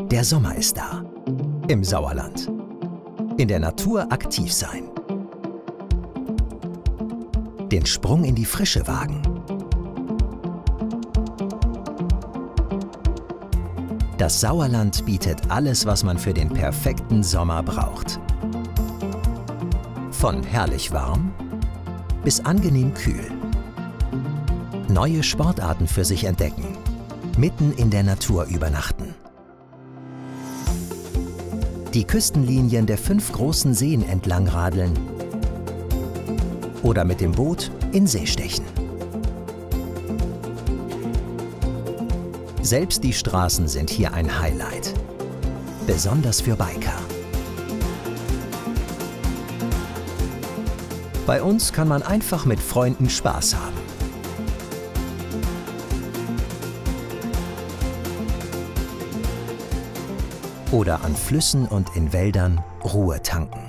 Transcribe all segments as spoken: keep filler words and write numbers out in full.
Der Sommer ist da. Im Sauerland. In der Natur aktiv sein. Den Sprung in die Frische wagen. Das Sauerland bietet alles, was man für den perfekten Sommer braucht. Von herrlich warm bis angenehm kühl. Neue Sportarten für sich entdecken. Mitten in der Natur übernachten. Die Küstenlinien der fünf großen Seen entlang radeln. Oder mit dem Boot in See stechen. Selbst die Straßen sind hier ein Highlight. Besonders für Biker. Bei uns kann man einfach mit Freunden Spaß haben. Oder an Flüssen und in Wäldern Ruhe tanken.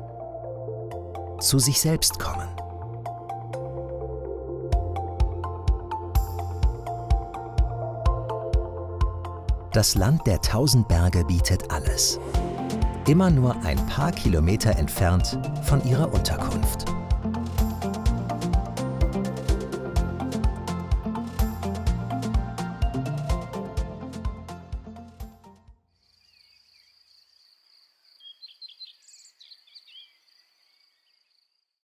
Zu sich selbst kommen. Das Land der tausend Berge bietet alles. Immer nur ein paar Kilometer entfernt von Ihrer Unterkunft.